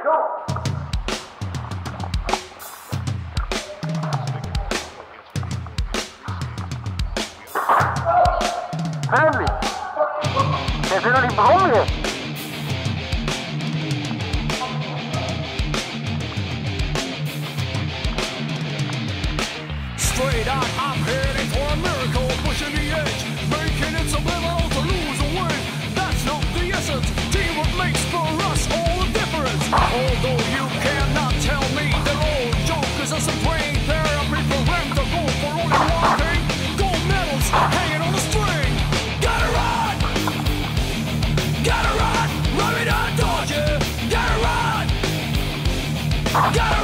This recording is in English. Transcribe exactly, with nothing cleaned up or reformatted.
Fermi! Che se non imbrogli! Straight out, I'm heading for a miracle, pushing the edge, making it so little to lose a win. That's not the essence. Teamwork makes for us all the difference. Although you cannot tell me they're all jokers and some brain therapy for them to go for only one thing. Gold medals hanging on the string. Gotta run! Gotta run! Run me down, don't you? Gotta run! Gotta